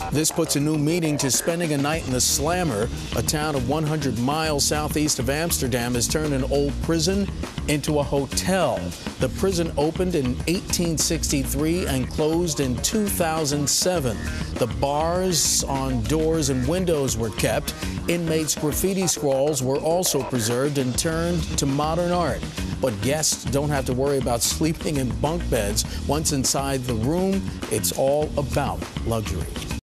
This puts a new meaning to spending a night in the Slammer. A town of 100 miles southeast of Amsterdam has turned an old prison into a hotel. The prison opened in 1863 and closed in 2007. The bars on doors and windows were kept. Inmates' graffiti scrawls were also preserved and turned to modern art. But guests don't have to worry about sleeping in bunk beds. Once inside the room, it's all about luxury.